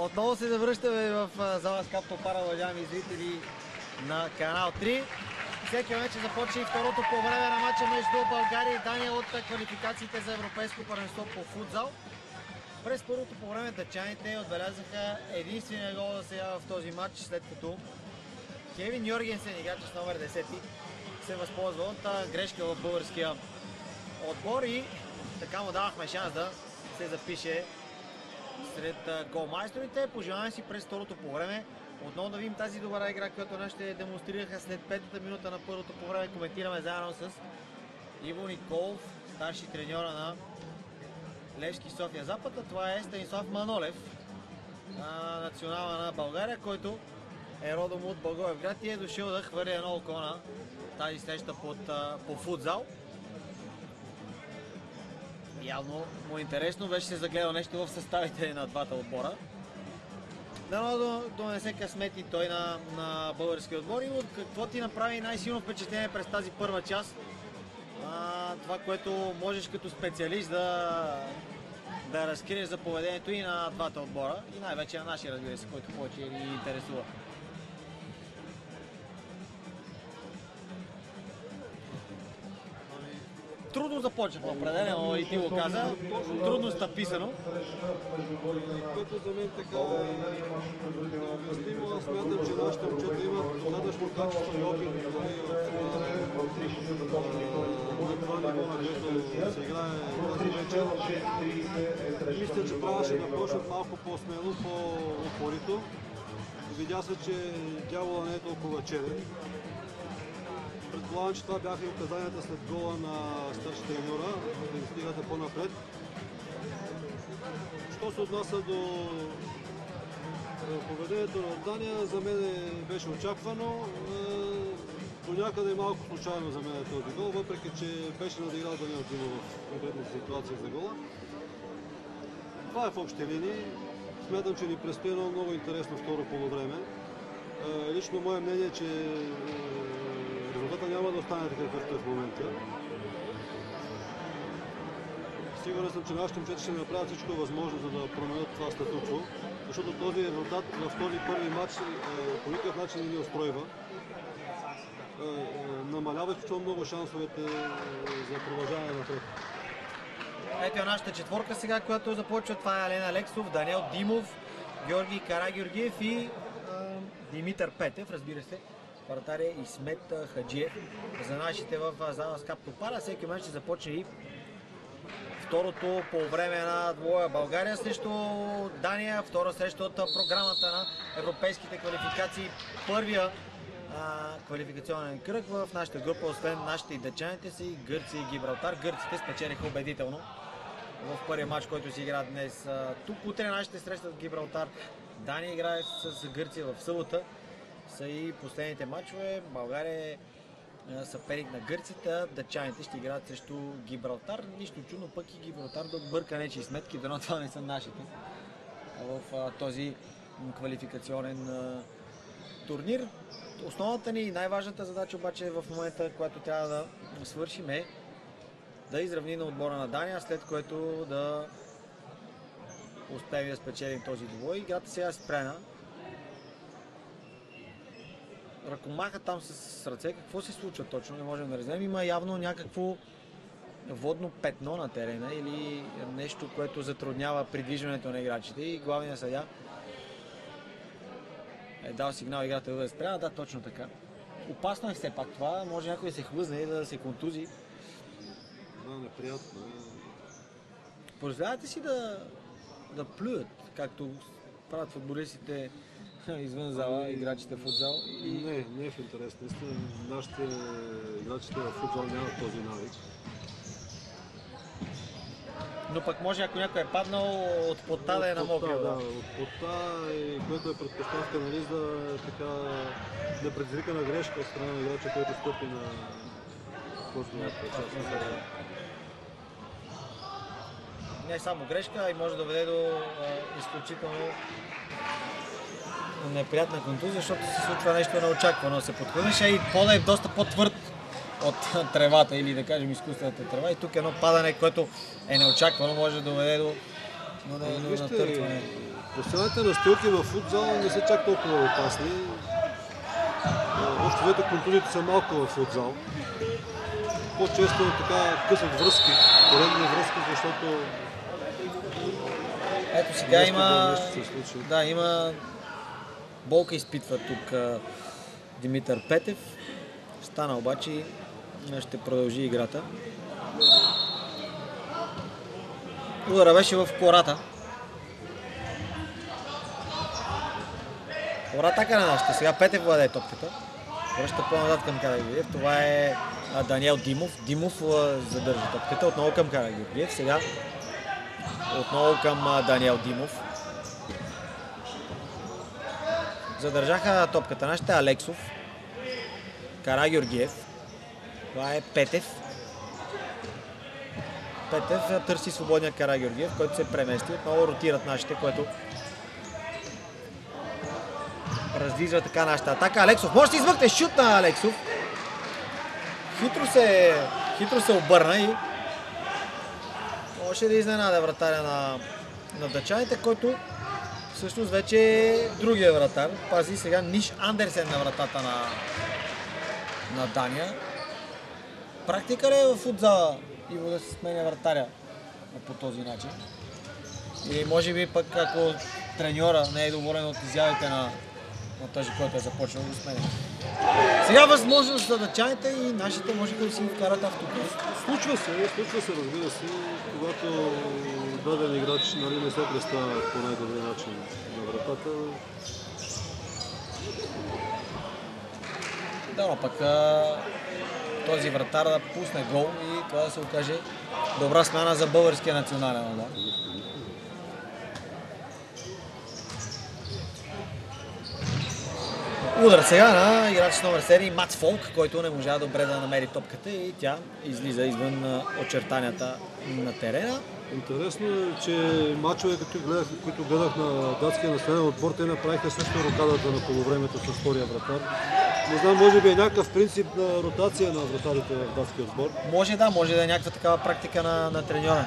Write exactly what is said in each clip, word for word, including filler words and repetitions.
Отново се завръщаме в зала Скап Топара, уважаеми зрители на канал три. Всеки момент ще започне и второто по време на матча между България и Дания от квалификациите за европейско първенство по футзал. През първото по време дъчаните отбелязаха единствения гол за сега в този матч, след като Кевин Йоргенсен, играч с номер десет, се възползва от грешка в българския отбор и така му давахме шанс да се запише сред голмайсторите. Пожелаваме си през второто по време отново да видим тази добра игра, която нашите демонстрираха след петата минута на първото по време. Коментираме заедно с Иво Николов, старши треньора на Левски София Запад. А това е Станислав Манолев, национала на България, който е родом от Благоевград и е дошъл да хвърли едно око на тази среща под, по футзал. Явно му е интересно, вече се загледал нещо в съставите на двата отбора. Дано да донесе късмет и той на, на българския отбор. И от какво ти направи най-силно впечатление през тази първа част? А, това, което можеш като специалист да, да разкриеш за поведението и на двата отбора, и най-вече на нашия, разбира се, който повече ни интересува. Трудно започнахме определено, и ти го каза. Трудно стъписано. Което за мен така обяснимо, смятам, че нашите момчета имат достатъчно качество и опит на това ниво, на което се играе тази вечер. Мисля, че трябваше да почнат малко по-смело, по-упорито. Видя се, че дявола не е толкова черен. Предполагам, че това бяха и указанията след гола на старши треньора, да ги стигате по-напред. Що се отнася до поведението на Дания, за мен беше очаквано. До някъде малко случайно за мен този гол, въпреки че беше надиграл Даниел Димов в конкретната ситуация за гола. Това е в общи линии. Смятам, че ни предстои едно много интересно второ полувреме. Лично мое мнение е, че резултата няма да остане така, какъвто е в момента. Сигурен съм, че нашите момчета ще направят всичко възможно, за да променят това статукво, защото този резултат в този първи матч по никакъв начин не ни устройва. Намалява изключително много шансовете за продължаване напред. Ето е нашата четворка сега, която започва. Това е Ален Алексов, Даниел Димов, Георги Карагеоргиев и а, Димитър Петев, разбира се. Вратар е Исмет Хаджиев за нашите в зала Скап Топара. Всеки момент ще започне и второто по време на двоя България срещу Дания. Втора среща от програмата на европейските квалификации. Първия а, квалификационен кръг в нашата група, освен нашите и дъчаните, са и Гърция и Гибралтар. Гърците спечелиха убедително в първия матч, който се игра днес. Тук утре нашите срещат Гибралтар. Дания играе с Гърция в събота. Са и последните матчове. България е съперник на гърците, дъчаните ще играят срещу Гибралтар. Нищо чудно, пък и Гибралтар да бърка нечии сметки, дано това не са нашите в а, този квалификационен а, турнир. Основната ни и най-важната задача обаче в момента, която трябва да свършим, е да изравним на отбора на Дания, след което да успеем да спечелим този двубой. Играта сега е спрена. Ръкомаха там с ръце, какво се случва точно, не можем да разберем. Има явно някакво водно петно на терена или нещо, което затруднява придвижването на играчите, и главният съдия е дал сигнал играта да бъде спряна. Да, точно така. Опасно е все пак това, може някой да се хлъзне и да се контузи. Да, неприятно. Позволявате си да, да плюят, както правят футболистите извън зала, играчите в футзал? И... Не, не е в интерес. Наистина, нашите играчите в футзал нямат този навик. Но пък може, ако някой е паднал от пота, да е намокрил. Да, от пота, което е предпоставка, нали, за така непредизвикана грешка от страна на играча, който стъпи на по-злията част на заряда. Не е само грешка, и може да доведе до а, изключително неприятна контузия, защото се случва нещо неочаквано. Се подхвърляш, и пода е доста по-твърд от тревата, или да кажем изкуствената трева, и тук едно падане, което е неочаквано, може да доведе до но не, но Вижте, натъртване. постоянните настилки в футзал не са чак толкова опасни. Общо взето контузиите са малко в футзал. По-често така късат връзки, поредни връзки, защото Ето сега нещо има, да нещо се случи. да, има болка изпитва тук а, Димитър Петев. Стана обаче и ще продължи играта. Удара беше в кората. Добра атака на нашите. Сега Петев владее топката. Връща по-назад към Карагеоргиев. Това е а, Даниел Димов. Димов а, задържа топката. Отново към Карагеоргиев. Сега отново към а, Даниел Димов. Задържаха топката нашите. Алексов. Карагеоргиев. Това е Петев. Петев търси свободния Карагеоргиев, който се премести. Отново ротират нашите, което раздвижва така нашата атака. Алексов може да измъкне шут на Алексов. Хитро се, хитро се обърна и може да изненада вратаря на, на дъчаните, който всъщност вече е другия вратар. Пази сега Ниш Андерсен на вратата на, на Дания. Практика ли е в футзала Иво да се сменя вратаря по този начин? Или може би пък ако треньора не е доволен от изявите на, на този, който е започнал да сменя. Сега възможност за дъчаните и нашите можеха да си вкарат автокрус. Случва се, случва се, разбира се, когато даден играч, нали, не се представя по най-добрия начин на вратата. Да, но пък а, този вратар да пусне гол и това да се окаже добра смяна за българския национален отбор. Удар сега на играч номер седем Мац Фолк, който не можа добре да намери топката и тя излиза извън очертанията на терена. Интересно е, че мачове, които гледах, които гледах на датския национален отбор, те направиха също рокадата на полувремето с втория вратар. Не знам, може би е някакъв принцип на ротация на вратарите в датския отбор. Може да, може да е някаква такава практика на, на треньора.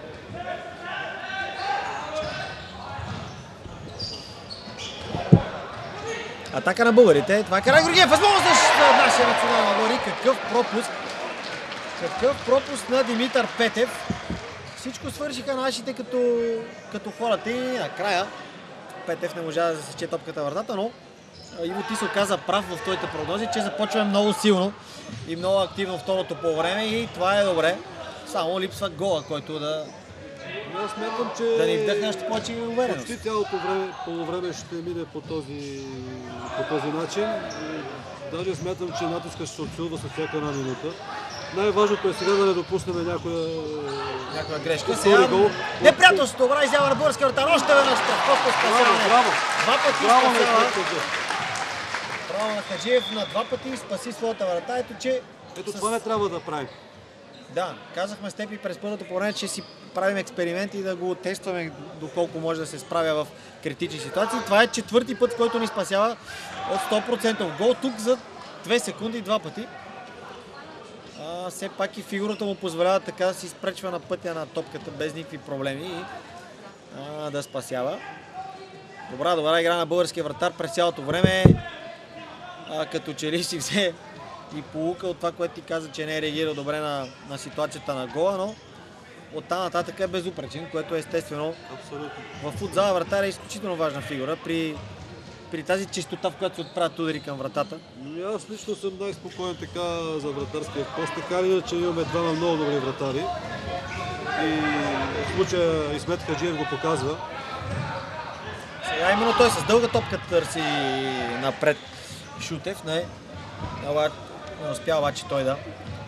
Атака на българите. Това е Карагеоргиев. Възможност за нашия национален отбор. И какъв пропуск. Какъв пропуск на Димитър Петев. Всичко свършиха нашите като, като хората и накрая Петев не можа да засече топката вратата, но Иво, ти се оказа прав в твоите прогнози, че започваме много силно и много активно второто по време и това е добре. Само липсва гола, който да, Аз смятам, че да ни вдъхне още повече увереност. почти цялото време, полувреме ще мине по този, по този начин. Даже смятам, че натискът ще се отсилва с всяка една минута. Най-важното е сега да не допуснем някоя, Някаква грешка. втори Сега гол. неприятелство, добра изява на българския вратар. Още веднъж страхотно Браво, спасяване. браво! Два пъти Браво на спасява. Хаджиев. Браво на Хаджиев на два пъти спаси своята врата. Ето, че Ето с- това не трябва да правим. Да, казахме с теб и през първото по време, че си правим експерименти и да го тестваме доколко може да се справя в критични ситуации. Това е четвърти път, в който ни спасява от сто процента гол. Тук за две секунди два пъти. А, все пак и фигурата му позволява така да си спречва на пътя на топката без никакви проблеми и а, да спасява. Добра, добра игра на българския вратар през цялото време. А, като че ли си взе и полука от това, което ти каза, че не е реагирал добре на, на ситуацията на гола, но оттам нататък е безупречен, което естествено Абсолютно. в футзала вратар е изключително важна фигура при, при тази чистота, в която се отправят удари към вратата. Ами аз лично съм най-спокоен така за вратарския пост, така или иначе имаме двама много добри вратари. И в случая Исмет Хаджиев го показва. Сега именно той с дълга топка търси напред Шутев, не, не успя обаче той да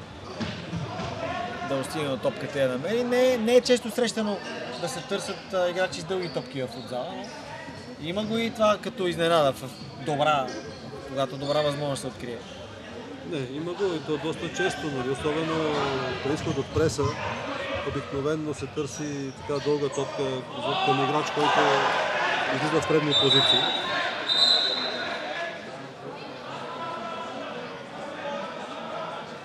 да достигне до топката и да намери. Не, не е често срещано да се търсят а, играчи с дълги топки в футзала, но има го и това като изненада в добра, когато добра възможност се открие. Не, има го и то доста често, нали? Особено при изход от преса. Обикновено се търси така дълга топка към играч, който излиза в предни позиции.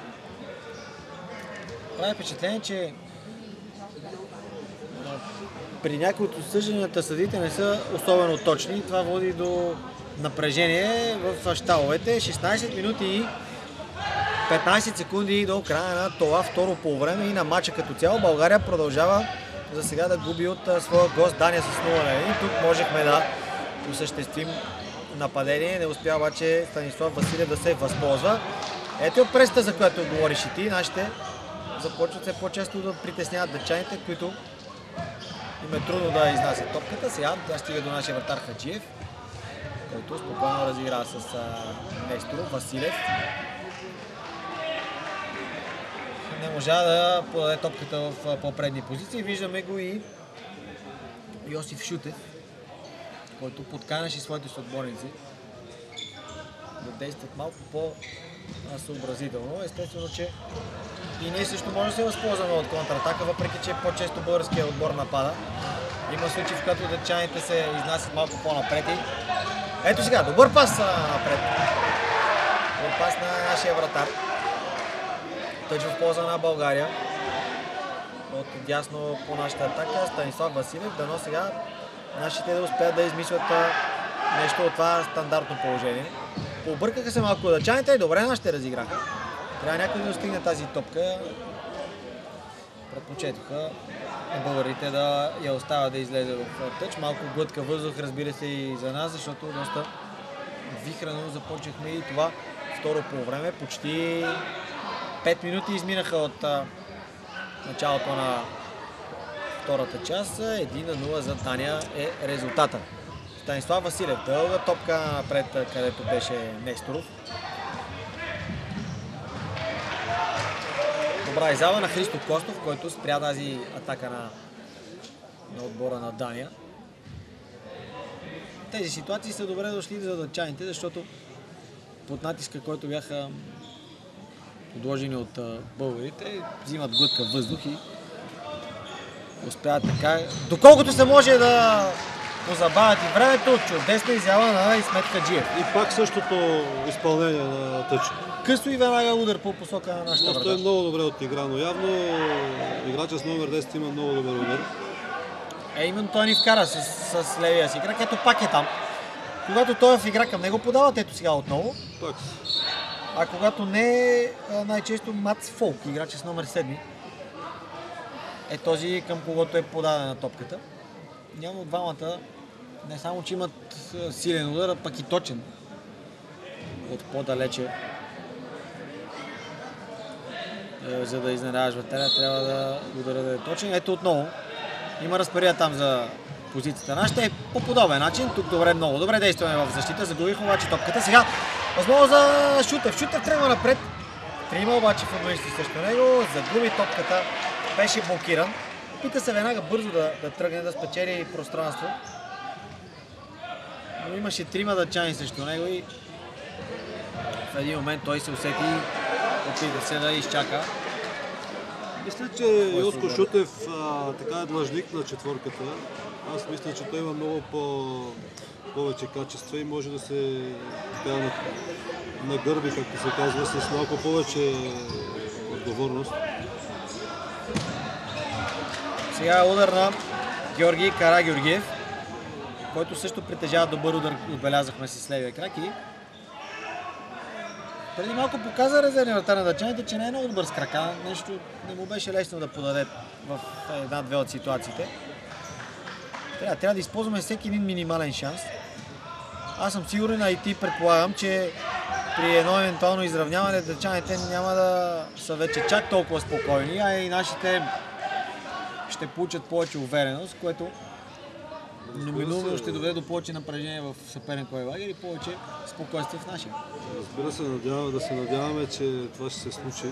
Прави впечатление, че при някои от осъжданията съдите не са особено точни. Това води до напрежение в щаловете. шестнайсет минути и петнайсет секунди до края на това второ полувреме и на матча като цяло. България продължава за сега да губи от своя гост Дания с нула на едно. Тук можехме да осъществим нападение. Не успя обаче Станислав Василев да се възползва. Ето преста, за която говориш и ти. Нашите започват се по-често да притесняват дъчаните, които им е трудно да изнасят топката. Сега тя стига до нашия вратар Хаджиев, който спокойно разигра с Несторов. Василев не можа да подаде топката в по-предни позиции. Виждаме го и Йосиф Шутев, който подканяше своите съотборници да действат малко по-съобразително. Естествено, че и ние също може да се възползваме от контратака, въпреки че по-често българският отбор напада. Има случаи, в които дъчаните се изнасят малко по-напред и... Ето сега, добър пас напред. Добър пас на нашия вратар. Тъч в полза на България. От дясно по нашата атака Станислав Василев. Дано сега нашите да успеят да измислят нещо от това стандартно положение. Побъркаха се малко дъчаните и добре нашите разиграха. Трябва някой да достигне тази топка. Предпочетоха българите да я оставят да излезе в тъч. Малко глътка въздух, разбира се, и за нас, защото доста вихрено започнахме и това второ полувреме. Почти пет минути изминаха от а, началото на втората част. едно на нула за Дания е резултата. Станислав Василев, дълга топка напред, където беше Несторов. Добра изява на Христо Костов, който спря тази атака на, на отбора на Дания. Тези ситуации са добре дошли за дъчаните, защото под натиска, който бяха подложени от българите, взимат глътка въздух и успяват така, доколкото се може да позабавят и времето. Чудесна изява на Исмет Хаджиев. И пак същото изпълнение на тъч. Късо и веднага удар по посока на нашата врата. Просто е много добре отиграно. Явно играчът с номер десет има много добър удар. Е, именно той ни вкара с, с левия си крак. Ето пак е там. Когато той е в игра към него, подават ето сега отново. Пак. А когато не, най-често Мац Фолк, играчът с номер седем, е този, към когото е подадена топката. Няма от двамата, не само че имат силен удар, а пък и точен. От по-далече. Е, за да изненадаш вратаря, трябва да удара да е точен. Ето отново. Има разпария там за позицията на. Ще е по подобен начин. Тук добре, много добре действаме в защита. Загубих обаче топката. Сега възможно за Шутев. Шутев тръгва напред. Трима обаче футболисти срещу него. Загуби топката. Беше блокиран. Опита се веднага бързо да, да тръгне, да спечели пространство. Но имаше трима дъчани срещу него и в един момент той се усети и опита се да изчака. Мисля, че Йоско Шутев а, така е длъжник на четворката. Аз мисля, че той има много по, повече качества и може да се така нагърби, както се казва, с малко повече отговорност. Сега е удар на Георги Карагеоргиев, който също притежава добър удар, отбелязахме с левия крак и преди малко показа резервния вратар на дъчаните, че не е много добър с крака. Нещо не му беше лесно да подаде в една-две от ситуациите. Трябва, трябва да използваме всеки един минимален шанс. Аз съм сигурен, а и ти предполагам, че при едно евентуално изравняване дъчаните няма да са вече чак толкова спокойни, а и нашите ще получат повече увереност, което номинално ще доведе до повече напрежение в съперниковия лагер и повече спокойствие в нашия. Разбира се, надяваме, да се надяваме, че това ще се случи.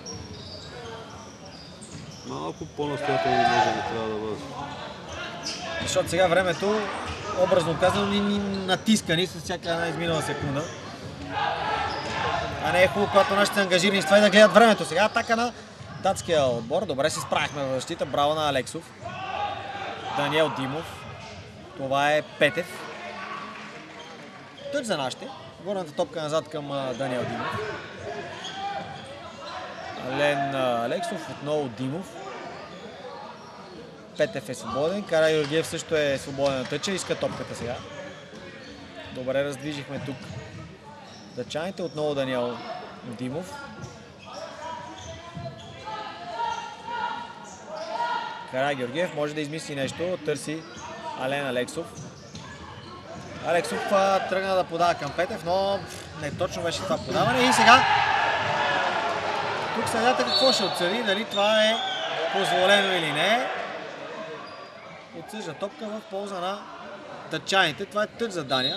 Малко по-настоятелно може да трябва да бъде. Защото сега времето, образно казано, ни, ни натиска ни с всяка една изминала секунда. А не е хубаво, когато нашите са ангажирани с това и да гледат времето. Сега атака на датския отбор. Добре се справихме в защита. Браво на Алексов. Даниел Димов. Това е Петев. Тъч за нашите. Горната топка назад към Даниел Димов. Ален Алексов, отново Димов. Петев е свободен, Карагеоргиев също е свободен на тъча, иска топката сега. Добре раздвижихме тук дъчаните, отново Даниел Димов. Карагеоргиев може да измисли нещо, търси Ален Алексов. Алексов тръгна да подава към Петев, но не точно беше това подаване и сега тук съдята какво ще отсъди, дали това е позволено или не. Отсъжда топка в полза на дъчаните, това е тъч за Дания.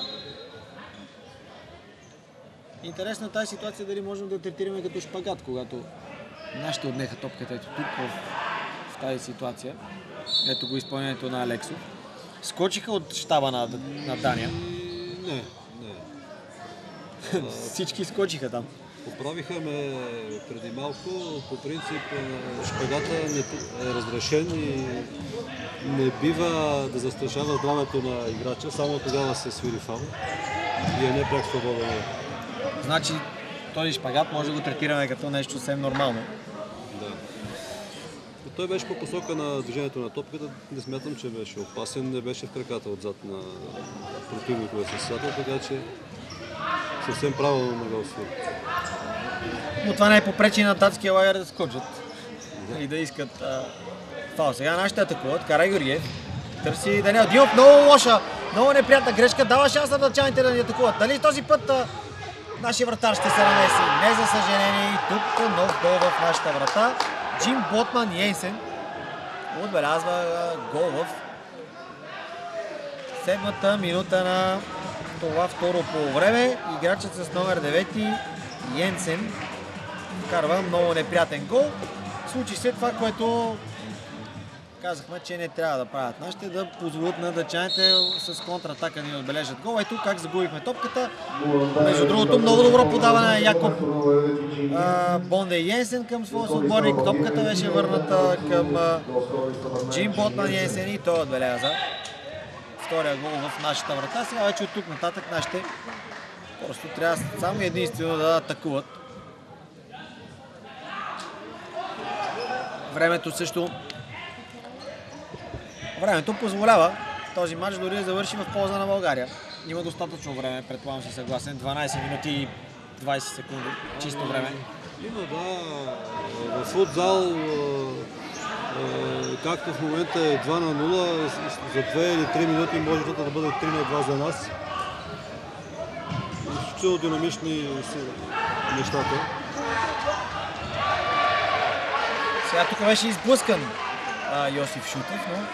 Интересна тази ситуация, дали можем да третираме като шпагат, когато нашите отнеха топката ето тук в, в тази ситуация. Ето го изпълнението на Алексов. Скочиха от щаба на, на Дания. Не, не. Всички скочиха там. Поправиха ме преди малко. По принцип шпагата е разрешен и не бива да застрашава здравето на играча, само тогава се свири фаул и е не пряк свободен. Значи този шпагат може да го третираме като нещо съвсем нормално. Да. Той беше по посока на движението на топката, не смятам, че беше опасен, не беше в краката отзад на противниковия състезател, така че съвсем правилно не го свири. Но това не е попречи на датския лагер да скочат да. И да искат а, фаул. Сега нашите атакуват. Карагеоргиев търси Даниел Димов. Много лоша, много неприятна грешка. Дава шанс на датчаните да ни атакуват. Дали този път а, нашия вратар ще се намеси? Не, за съжаление. И тук нов гол в нашата врата. Джим Ботман Йенсен отбелязва гол в седмата минута на това второ полувреме. Играчът с номер девети Йенсен вкарва много неприятен гол. Случи се това, което казахме, че не трябва да правят нашите, да позволят на дъчаните с контратака ни отбележат гол. Ето как загубихме топката. Между другото, много добро подаване на Якоб а, Бонде Йенсен към своя съотборник. Топката беше върната към а, Джим Ботман Йенсен и той отбеляза втория гол в нашата врата. Сега вече от тук нататък нашите просто трябва само единствено да атакуват. Времето също Времето позволява този матч дори да завърши в полза на България. Има достатъчно време, предполагам си съгласен. дванайсет минути и двайсет секунди. Чисто време. Има, да. В футзал, както в момента е два на нула, за две или три минути може да бъде три на два за нас. Изключително динамични нещата. Сега тук беше изблъскан а, Йосиф Шутев, но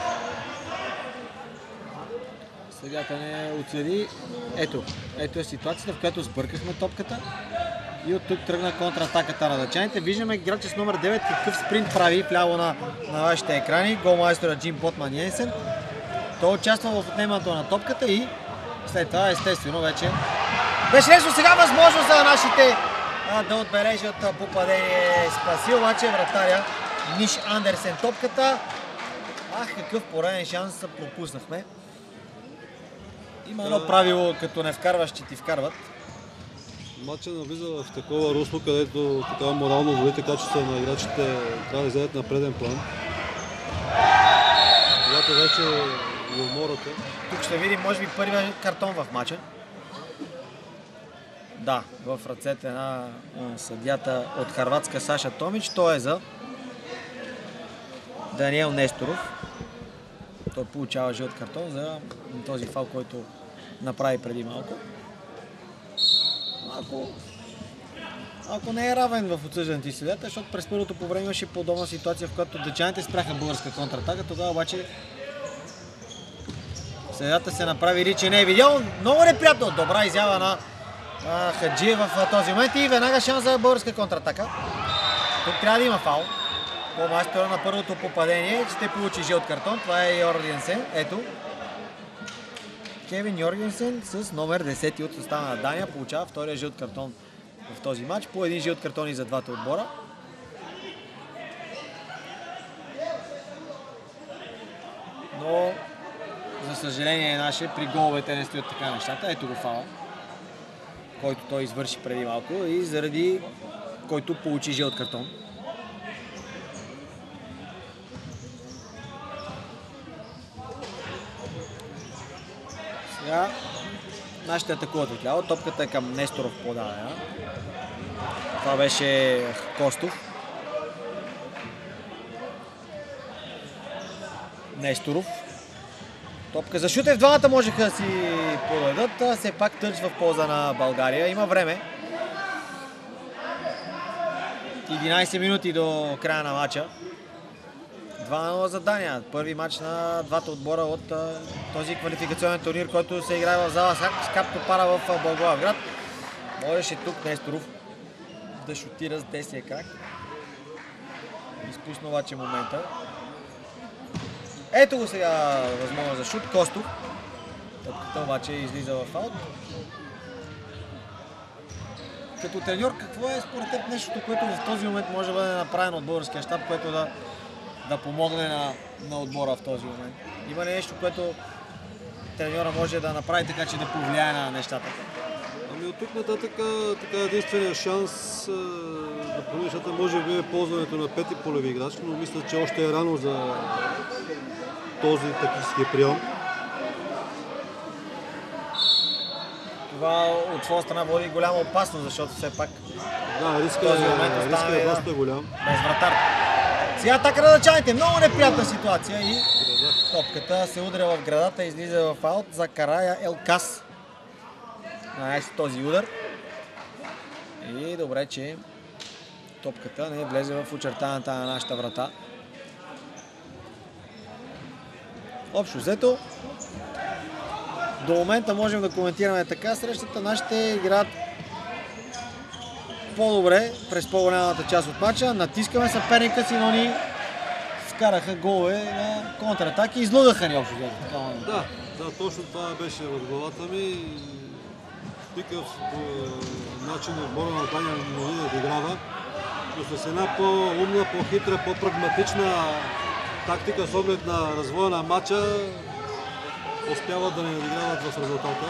съдията не отсъди. Ето, ето е ситуацията, в която сбъркахме топката и от тук тръгна контратаката на дъчаните. Виждаме играча с номер девет какъв спринт прави вляво на, на вашите екрани. Голмайстора Джим Ботман Йенсен. Той участва в отнемането на топката и след това естествено вече беше нещо сега възможно за нашите а, да отбележат попадение. Спаси обаче вратаря Ниш Андерсен топката. Ах, какъв пореден шанс пропуснахме. Има едно правило, като не вкарваш, че ти вкарват. Матчът навлиза в такова русло, където така морално волите качества на играчите трябва да излезат на преден план. Когато вече е умората. Тук ще видим, може би, първият картон в матча. Да, в ръцете на съдията от Хърватска Саша Томич. Той е за Даниел Несторов. Той получава жълт картон за този фал, който направи преди малко. Ако, ако не е равен в отсъждането и съдията, защото през първото по време имаше подобна ситуация, в която дъчаните спряха българска контратака, тогава обаче съдията се направи ли, че не е видял. Много неприятно, добра изява на а, Хаджиев в този момент и веднага шанс за българска контратака. Тук трябва да има фал. По майстора на първото попадение ще получи жълт картон. Това е Йоргенсен. Ето. Кевин Йоргенсен с номер десет от състава на Дания получава втория жълт картон в този матч. По един жълт картон и за двата отбора. Но за съжаление наше при головете не стоят така нещата. Ето го фала, който той извърши преди малко и заради който получи жълт картон. Сега нашите атакуват отляво. Топката е към Несторов подадена. Това беше Костов. Несторов. Топка за Шутев. Двамата можеха да си подадат. Все пак търч в полза на България. Има време. единайсет минути до края на матча. два на нула за Дания. Първи матч на двата отбора от този квалификационен турнир, който се играе в зала Скапто Пара в Благоевград. Можеше тук Несторов да шутира с десния крак. Изпусна обаче момента. Ето го сега възможно за шут. Костов. Топката обаче излиза в аут. Като треньор, какво е според теб нещото, което в този момент може да бъде направено от българския щаб, което да, да помогне на, на отбора в този момент? Има ли нещо, което треньора може да направи така, че да повлияе на нещата? Ами от тук нататък така единствения шанс да промени нещата може би е ползването на пети полеви играч, но мисля, че още е рано за този тактически прием. Това от своя страна води голяма опасност, защото все пак да, риска е, риска е доста голям. Без вратар. Сега атака на дъчаните. Много неприятна ситуация и топката се удря в градата и излиза в аут за Карая Елкас. Найс този удар. И добре, че топката не влезе в очертаната на нашата врата. Общо взето, до момента можем да коментираме така срещата. Нашите играят по-добре през по-голямата част от матча. Натискаме съперника си, но ни вкараха голове на контратаки. Излъгаха ни общо взето. Да, да, точно това беше в главата ми. Такъв начин отбора на Дания не да играва, но с една по-умна, по-хитра, по-прагматична тактика с оглед на развоя на матча успяват да не надиграват в резултата.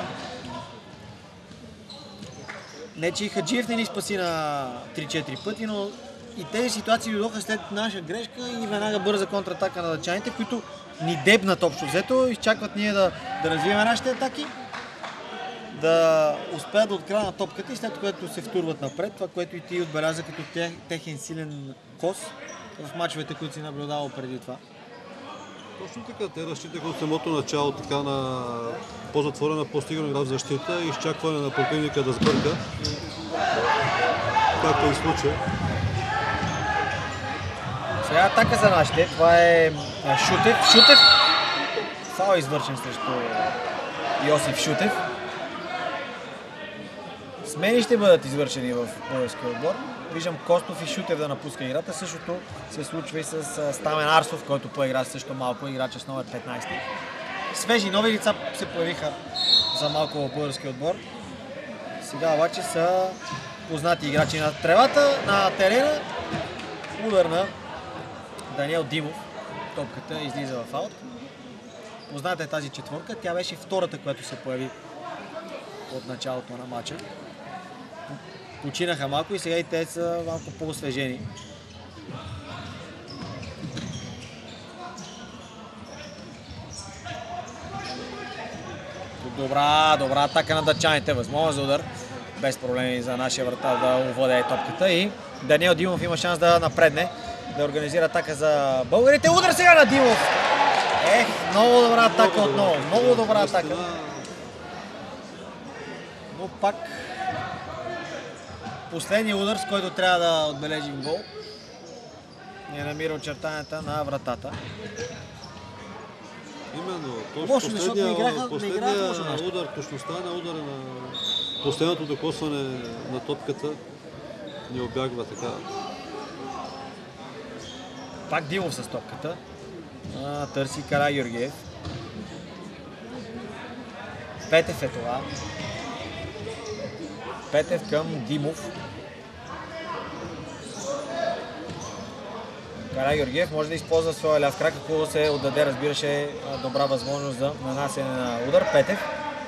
Не, че и Хаджиев не ни спаси на три-четири пъти, но и тези ситуации дойдоха след наша грешка и веднага бърза контратака на дъчаните, които ни дебнат общо взето, изчакват ние да, да развием нашите атаки, да успеят да откраднат топката и след което се втурват напред. Това, което и ти отбеляза като тех, техен силен кос в мачовете, които си наблюдавал преди това. Точно така, те разчитаха от самото начало така на по-затворена, по-стигана игра в защита и изчакване на противника да сбърка, както и случай. Сега атака за нашите. Това е Шутев. Шутев. Фаул извършен срещу Йосиф Шутев. Смени ще бъдат извършени в българския отбор. Виждам Костов и Шутев да напуска играта. Същото се случва и с Стамен Арсов, който поигра също малко, играча с номер петнайсет. Свежи нови лица се появиха за малко в българския отбор. Сега обаче са познати играчи на тревата, на терена. Удар на Даниел Димов. Топката излиза в аут. Позната е тази четворка. Тя беше втората, която се появи от началото на матча. Починаха малко и сега и те са малко по-освежени. Добра, добра атака на дъчаните. Възможно за удар. Без проблеми за нашия вратар да овладее топката. И Даниел Димов има шанс да напредне, да организира атака за българите. Удар сега на Димов! Ех, много добра атака отново. Много добра атака. Но пак последният удар, с който трябва да отбележим гол, не намира очертанията на вратата. Именно, точно последния, играха, последния удар, точността на удара на последното докосване на топката ни обягва така. Пак Димов с топката. А, търси Карагеоргиев. Петев е това. Петев към Димов. Карагеоргиев може да използва своя ляв крак, ако се отдаде, разбираше, добра възможност за нанасене на удар. Петев.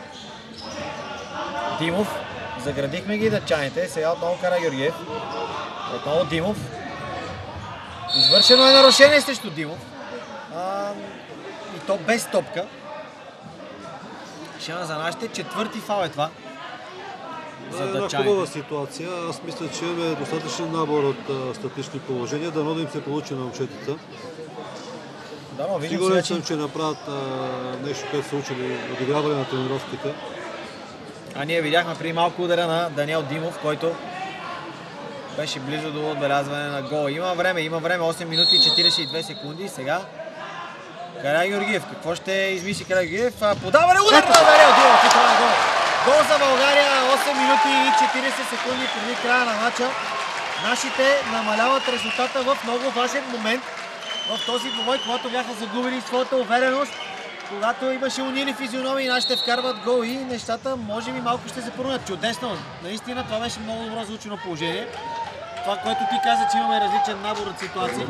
Димов. Заградихме ги дъчаните. Сега отново Карагеоргиев. Отново Димов. Извършено е нарушение срещу Димов. А, и то без топка. Шанс за нашите. Четвърти фал е това. Да, една хубава ситуация. Аз мисля, че имаме достатъчен набор от а, статични положения. Дано да им се получи на момчетата. Да, но видим Сигурен сега, съм, че направят а, нещо, което са учили, отиграване на тренировките. А ние видяхме при малко удара на Даниел Димов, който беше близо до отбелязване на гол. Има време, има време, осем минути и четиридесет и две секунди. Сега Карагеоргиев. Какво ще измисли Карагеоргиев? Подаване, удар на Даниел Димов и това е гол. Гол за България, осем минути и четиридесет секунди преди края на матча. Нашите намаляват резултата в много важен момент в този двубой, когато бяха загубили своята увереност, когато имаше унили физиономии и нашите вкарват гол и нещата може би малко ще се променят. Чудесно! Наистина това беше много добро звучено положение. Това, което ти каза, че имаме различен набор от ситуации.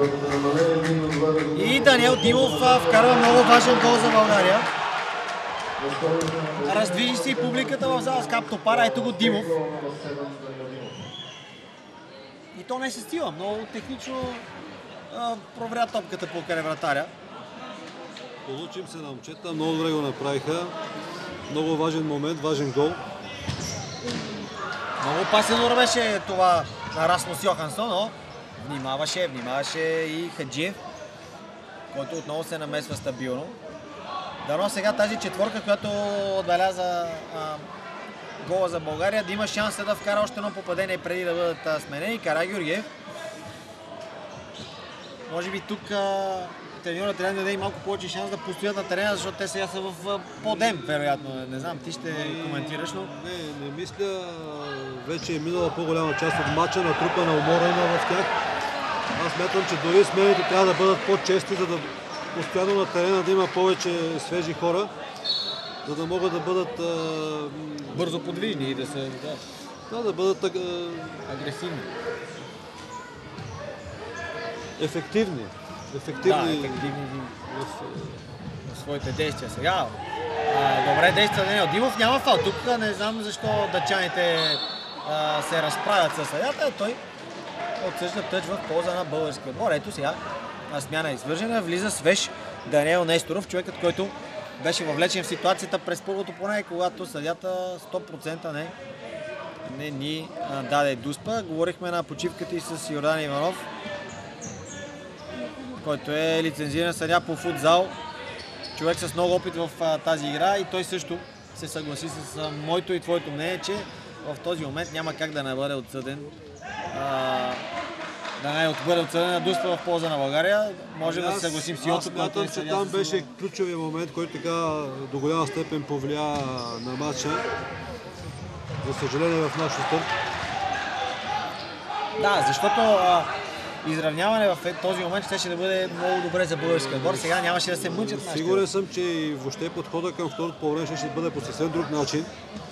И Даниел Димов вкарва много важен гол за България. Раздвижи си публиката в зала с каптопара. Ето го Димов. И то не се стива. Много технично проверя топката покрай вратаря. Получим се на момчета. Много добре го направиха. Много важен момент, важен гол. Много опасен удар беше това на Расмус Йохансон, но внимаваше, внимаваше и Хаджиев, който отново се намесва стабилно. Дано сега тази четворка, която отбеляза а, гола за България, да има шанса да вкара още едно попадение преди да бъдат а, сменени. Карагеоргиев. Може би тук а, треньорът трябва да даде и малко повече шанс да постоят на терена, защото те сега са в подем, вероятно. Не знам, ти ще коментираш, но... Не, не мисля. Вече е минала по-голяма част от матча, натрупана умора има в тях. Аз смятам, че дори смените трябва да бъдат по-чести, за да постоянно на терена да има повече свежи хора, за да могат да бъдат... А... бързо подвижни и да се... Да, да, да бъдат... А... агресивни. Ефективни. Ефективни, да, ефективни в... в своите действия. Сега а, добре действа Даниел Димов, няма фал. Тук не знам защо датчаните а, се разправят със съдята. Той отсъжда тъч в полза на българския отбор. Ето сега смяна извържена, влиза свеж Даниел Несторов, човекът, който беше въвлечен в ситуацията през първото поне, когато съдята сто процента не, не ни а, даде дуспа. Говорихме на почивката и с Йордан Иванов, който е лицензиран съдия по футзал, човек с много опит в а, тази игра и той също се съгласи с а, моето и твоето мнение, че в този момент няма как да не бъде отсъден а, да не бъде отсъден на дуспа в полза на България. Може да се съгласим с Йото, който е съдия. Аз смятам, че там беше ключовия момент, който така до голяма степен повлия на матча. За съжаление в наш устър. Да, защото а, изравняване в този момент ще да бъде много добре за българския отбор. Сега нямаше да се мъчат. Сигурен съм, че и въобще подхода към второто по време ще бъде по съвсем друг начин.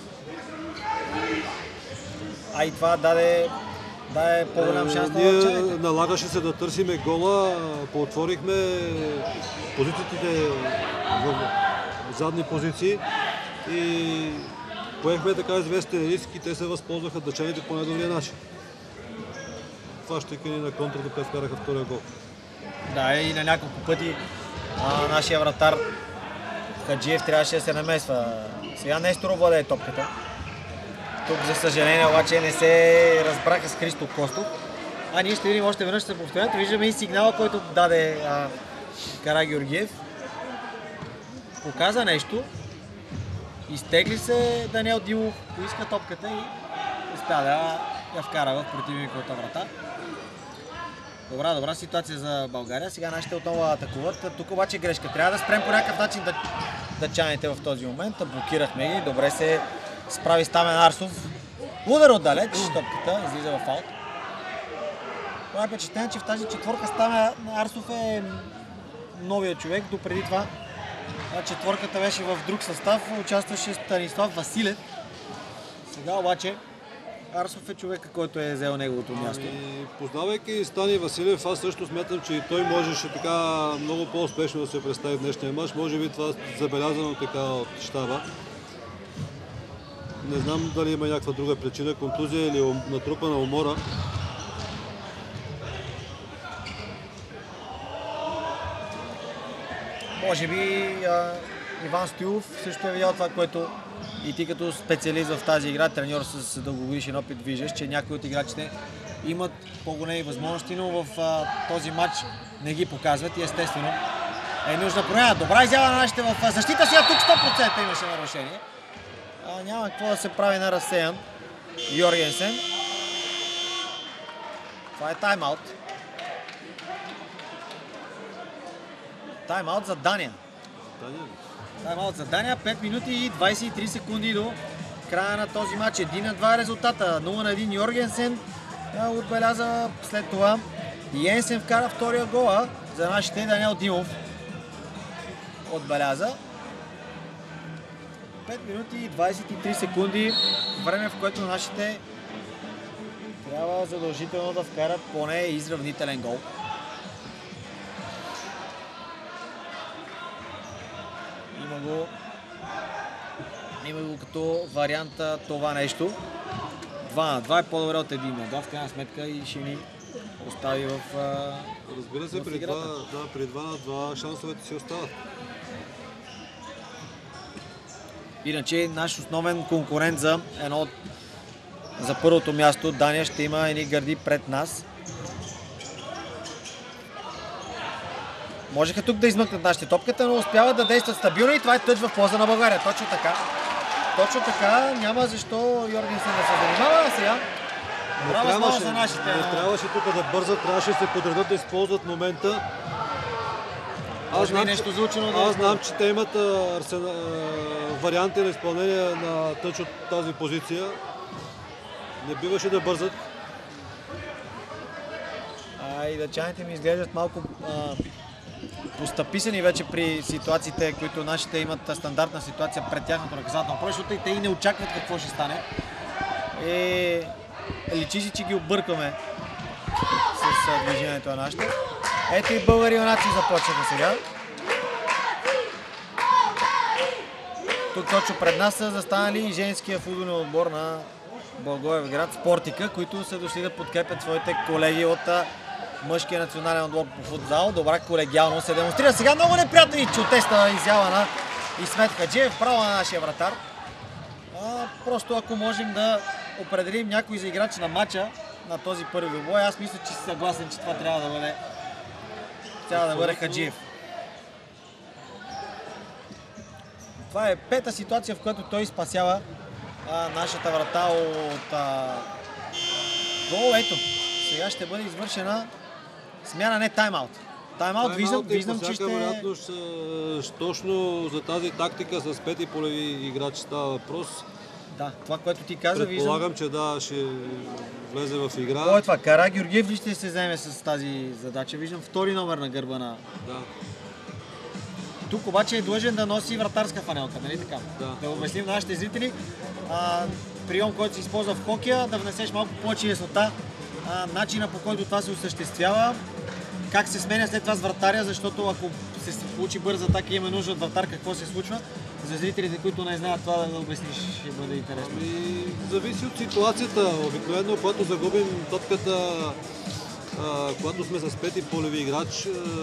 А и това даде, даде по-голям шанс на Ние налагаше се да търсиме гола, поотворихме позициите в задни позиции и поехме така известен риск и те се възползваха дъчаните по най-добрия начин. Фащайки ни на контрата, те вкараха втория гол. Да, и на няколко пъти а, нашия вратар Хаджиев трябваше да се намесва. Сега Несторов владее топката. Тук, за съжаление, обаче не се разбраха с Христо Костов. А ние ще видим още веднъж за повторението. Виждаме и сигнала, който даде а, Карагеоргиев. Показа нещо. Изтегли се Даниел Димов, поиска топката и успя да я вкара в противниковата врата. Добра, добра ситуация за България. Сега нашите отново атакуват. Тук обаче грешка. Трябва да спрем по някакъв начин да датчаните в този момент. Блокирахме ги. Добре се справи Стамен Арсов. Удар отдалеч. Топката излиза в аут. Това е впечатление, че в тази четворка Стамен Арсов е новият човек. Допреди това четворката беше в друг състав. Участваше Станислав Василев. Сега обаче Арсов е човека, който е взел неговото място. Ами, познавайки Стани Василев, аз също смятам, че и той можеше така много по-успешно да се представи в днешния мач. Може би това забелязано така от щаба. Не знам дали има някаква друга причина, контузия или натрупана умора. Може би а, Иван Стоилов също е видял това, което и ти като специалист в тази игра, треньор с дългогодишен опит, виждаш, че някои от играчите имат по-големи възможности, но в а, този матч не ги показват и естествено е нужна промяна. Добра изява на нашите в защита. Сега тук сто процента имаше нарушение. А, няма какво да се прави на разсеян Йоргенсен. Това е тайм-аут. Тайм-аут за Дания. Тайм-аут за Дания. пет минути и двадесет и три секунди до края на този матч. един на два резултата. нула на един Йоргенсен отбеляза след това. Йенсен вкара втория гола за нашите. Даниел Димов отбеляза. пет минути и двадесет и три секунди. Време, в което нашите трябва задължително да вкарат поне изравнителен гол. Има го, има го като варианта това нещо. два на два е по-добре от един на два, в крайна сметка и ще ни остави в Разбира се, при това, да, при два на два шансовете си остават. Иначе наш основен конкурент за едно от за първото място, Дания, ще има едни гърди пред нас. Можеха тук да измъкнат нашите топката, но успяват да действат стабилно и това е тъч в полза на България. Точно така. Точно така. Няма защо Йоргенсен да се занимава, а сега Не трябваше, за нашите. Не трябваше тук да бързат, трябваше да се подредат да използват момента. Аз знам, нещо заучено, да аз знам, че те имат а, арсена, а, варианти на изпълнение на тъч от тази позиция. Не биваше да бързат. А, и дъчаните ми изглеждат малко а, постъписани вече при ситуациите, които нашите имат стандартна ситуация пред тяхното наказателно поле, защото и те и не очакват какво ще стане. И личи си, че ги объркваме с движението на нашите. Ето и българи юнаци започнаха сега. Тук точно пред нас са застанали и женския футболен отбор на Благоевград, Спортика, които са дошли да подкрепят своите колеги от мъжкия национален отбор по футзал. Добра колегиално се демонстрира. Сега много неприятна и чудесна изява на Исмет Хаджиев, право на нашия вратар. А, просто ако можем да определим някой за играч на матча на този първи бой, аз мисля, че си съгласен, че това трябва да бъде, трябва да бъде Хаджиев. Това е пета ситуация, в която той спасява а, нашата врата от а, гол. Ето, сега ще бъде извършена смяна, не тайм-аут. Тайм-аут виждам, виждам че ще... вероятност, точно за тази тактика с пети полеви играч става въпрос. Да, това, което ти каза, предполагам, виждам... че да, ще влезе в игра. Кой е това? Карагеоргиев ли ще се вземе с тази задача? Виждам втори номер на гърба на... Да. Тук обаче е длъжен да носи вратарска фанелка, нали така? Да. Да обясним на нашите зрители. А, прием, който се използва в хокея, да внесеш малко повече яснота. А, начина, по който това се осъществява, как се сменя след това с вратаря, защото ако се получи бърза атака и има нужда от вратар, какво се случва? За зрителите, които не знаят това, да обясниш, ще бъде интересно. Ами, зависи от ситуацията. Обикновено, когато загубим топката, а, когато сме с пети полеви играч,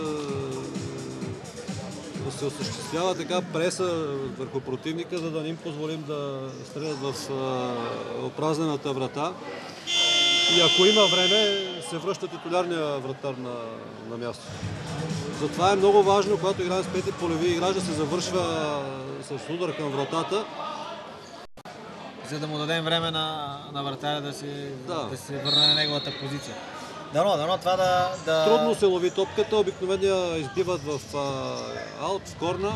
а, се осъществява така преса върху противника, за да не им позволим да стрелят в а, опразнената врата. И ако има време, се връща титулярния вратар на, на място. Затова е много важно, когато играем с пети полеви играч, да се завършва с удар към вратата. За да му дадем време на, на вратаря да се, да. да се върне на неговата позиция. Дано, дано това да, да... Трудно се лови топката, обикновено избиват в а, аут, в корна.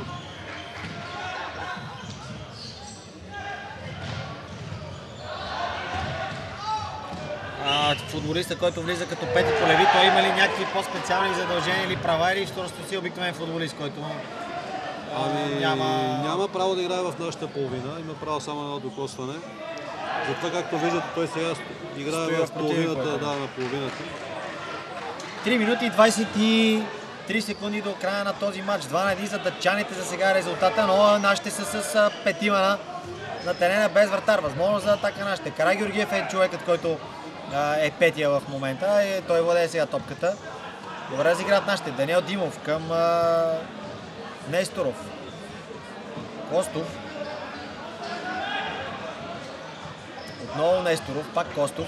А, футболиста, който влиза като пети полеви, той има ли някакви по-специални задължения или права, или второто си обикновен футболист, който а, ами, няма... няма право да играе в нашата половина, има право само на едно докосване. Затова, както виждате, той сега играе в, в половината, да, на половината. три минути и двадесет и три секунди до края на този матч. два на един за датчаните за сега резултата, но нашите са с петима на, на терена без вратар. Възможно за атака нашите. Карагеоргиев е човекът, който е петия в момента и той владее сега топката. Добре разиграват нашите. Даниел Димов към а, Несторов. Костов. Отново Несторов, пак Костов.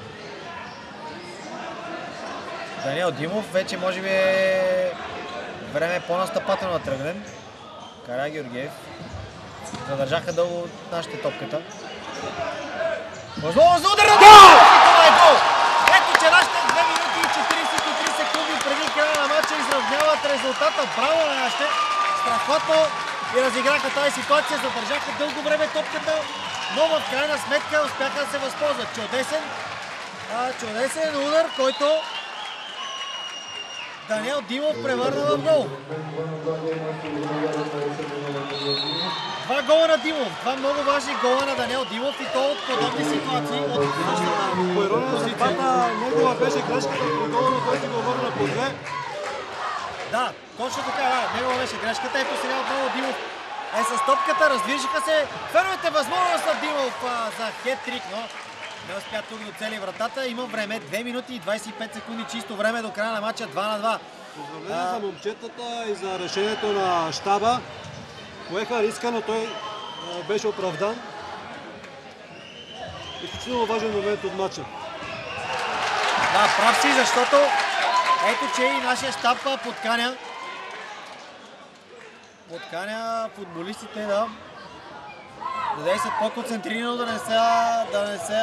Даниел Димов, вече може би е време по-настъпателно да тръгнем. Карагеоргиев. Задържаха дълго нашите топката. Възможност за удар на гол! Това е гол! Ето, че нашите две минути и четиридесет и три секунди преди края на матча изравняват резултата. Браво на нашите! Страхотно и разиграха тази ситуация, задържаха дълго време топката, но в крайна сметка успяха да се възползват. Чудесен, а, чудесен удар, който Даниел Димов превърна в гол. Два гола на Димов, два много важни гола на Даниел Димов и то от подобни ситуации. От по ирония на съдбата, негова беше грешката при гола, но той си го върна по две. Да, точно така, да, негова беше грешката. Ето сега отново Димов е с топката, раздвижиха се. Първата възможност на Димов а, за хет-трик, но не успя тук до цели вратата. Има време, две минути и двадесет и пет секунди чисто време до края на матча, два на два. Поздравление за момчетата и за решението на щаба. Поеха риска, но той а, беше оправдан. Изключително важен момент от матча. Да, прав си, защото ето, че и нашия щаб подканя подканя футболистите да да действат по-концентрирано, да не се, да не се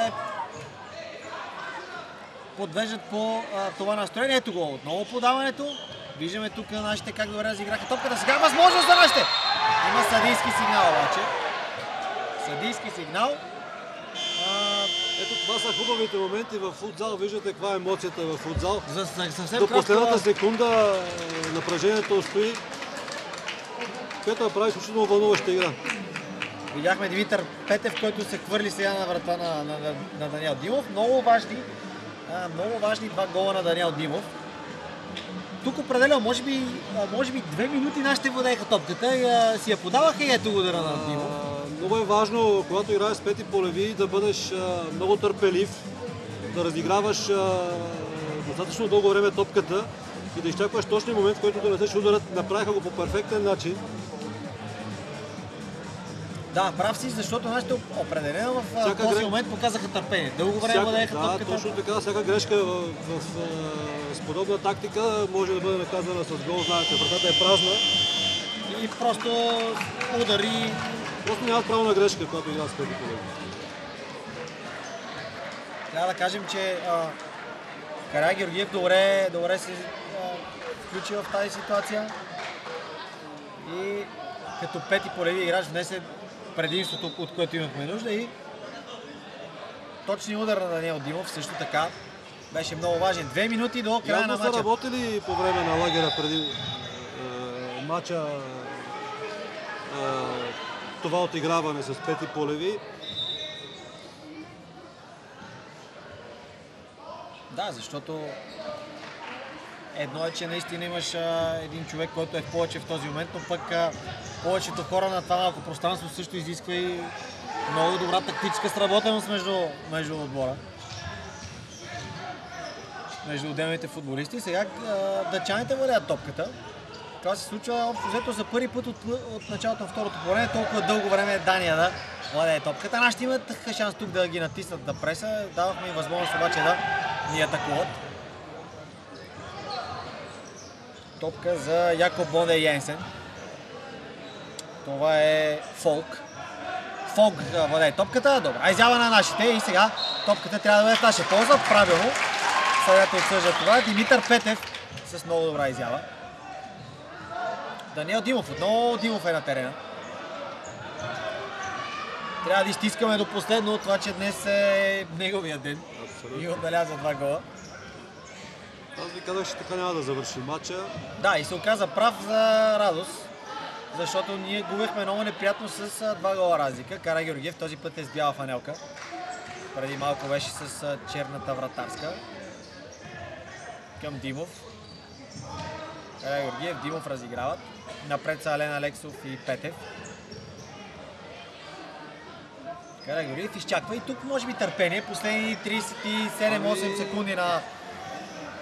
подвеждат по а, това настроение. Ето го, отново подаването. Виждаме тук нашите как добре разиграха топката. Сега възможност за нашите. Има съдийски сигнал обаче. Съдийски сигнал. А... Ето това са хубавите моменти в футзал. Виждате каква е емоцията в футзал. За, съвсем До кратко... последната секунда напрежението стои, което направи изключително вълнуваща игра. Видяхме Димитър Петев, който се хвърли сега на врата на, на, на, на Даниел Димов. Много важни, а, много важни два гола на Даниел Димов. Тук определено, може би, може би две минути нашите владееха топката и а, си я подаваха и ето удара на Димов. А, много е важно, когато играеш с Пети Полеви, да бъдеш а, много търпелив, да разиграваш а, достатъчно дълго време топката и да изчакваш точния момент, в който да нанесеш ударът. Направиха го по перфектен начин. Да, прав си, защото нашите определено в Всяка този гре... момент показаха търпение. Дълго време владееха да, топката. точно така. Всяка грешка в, в, в, с подобна тактика може да бъде наказана с гол. Знаете, вратата е празна. И просто удари. Просто нямат право на грешка, когато игра с Пети Полеви. Трябва да кажем, че а, Карагеоргиев добре, добре се а, включи в тази ситуация. И като Пети Полеви играч внесе предимството, от което имахме нужда, и точният удар на Даниел Димов също така беше много важен. Две минути до края Явно на са матча. работили по време на лагера преди е, матча е, това отиграване с Пети Полеви. Да, защото едно е, че наистина имаш а, един човек, който е в повече в този момент, но пък а, повечето хора на това малко пространство също изисква и много добра тактическа сработеност между, между отбора. Между отделните футболисти. Сега а, дъчаните владеят топката. Това се случва общо взето за първи път от, от началото на второто половина. Толкова дълго време е Дания да владее топката. Нашите имат шанс тук да ги натиснат да преса. Давахме им възможност обаче да ни атакуват. Топка за Якоб Бонде Йенсен. Това е Фолк. Фолк владее топката. Добра изява на нашите и сега топката трябва да бъде в наша полза. Правилно. Съдята отсъжда това. Димитър Петев с много добра изява. Даниел Димов. Отново Димов е на терена. Трябва да изтискаме до последно това, че днес е неговия ден. Абсолютно. И отбеляза два гола. Аз ви казах, че така няма да завърши матча. Да, и се оказа прав за радост, защото ние губехме много неприятно с два гола разлика. Карагеоргиев този път е с бяла фанелка. Преди малко беше с черната вратарска. Към Димов. Карагеоргиев, Димов разиграват. Напред са Ален Алексов и Петев. Карагеоргиев изчаква и тук може би търпение. Последни тридесет и седем осем секунди на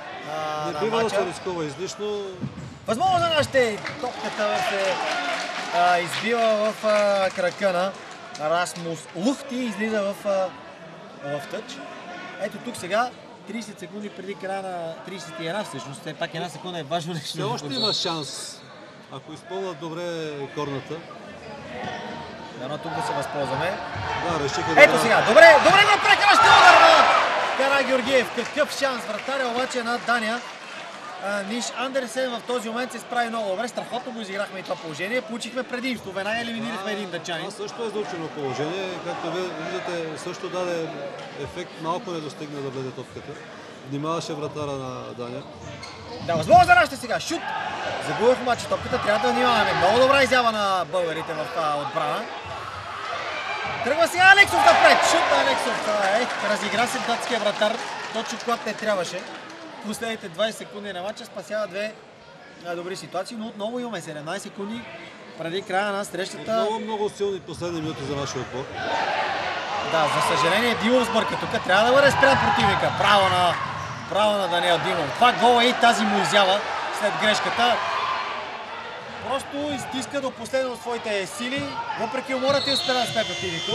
Не бива да се рискува излишно. Възможно за нашите. Топката се а, избива в а, крака на Расмус Лухти и излиза в, а, в тъч. Ето тук сега, трийсет секунди преди края на трийсет и една всъщност, все пак една секунда е важно нещо. Все още има шанс, ако изпълнят добре корната. Дано тук да се възползваме. Да, решиха да... Ето сега, добре, добре го прекръща удар на Карагеоргиев. Какъв шанс, вратаря обаче на Дания. А, Ниш Андерсен в този момент се справи много добре. Страхотно го изиграхме и това положение. Получихме предимство. Веднага елиминирахме един дъчанин. Това също е заучено положение. Както виждате, също даде ефект. Малко не достигна да влезе топката. Внимаваше вратара на Дания. Да, възможно за нашите сега. Шут! Загубих обаче топката. Трябва да внимаваме. Много добра изява на българите в а, отбрана. Тръгва сега Алексов напред. Шут на Алексов. Ех, разигра се датския вратар. Точно когато не трябваше. Последните двайсет секунди на матча спасява две добри ситуации, но отново имаме седемнайсет секунди преди края на срещата. Много, много силни последни минути за нашия отбор. Да, за съжаление Димов сбърка тук. Трябва да бъде спрян противника. Право на, право на Даниел Димов. Това гола и тази му изява след грешката. Просто изтиска до последно своите сили, въпреки умората и успя да спре противника.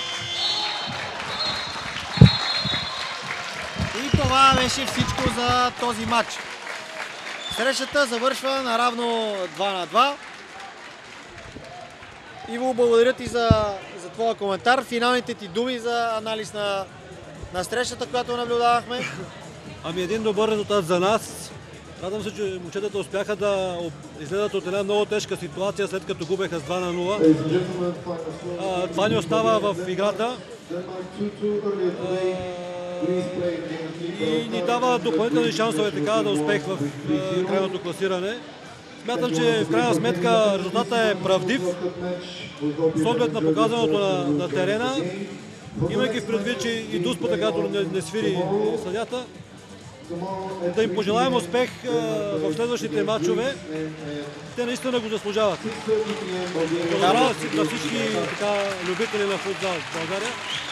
И това беше всичко за този матч. Срещата завършва наравно два на два. Иво, благодаря ти за, за твоя коментар. Финалните ти думи за анализ на, на срещата, която наблюдавахме. Ами един добър резултат за нас. Радвам се, че момчетата успяха да излезат от една много тежка ситуация, след като губеха с два на нула. А, това ни остава в играта. А, и ни дава допълнителни шансове така да успех в е, крайното класиране. Смятам, че в крайна сметка резултатът е правдив, с оглед на показаното на, на терена, имайки в предвид, че и дуспата, която не, не свири съдята. Да им пожелаем успех е, в следващите матчове. Те наистина го заслужават. Благодаря на всички така, любители на футзал в България.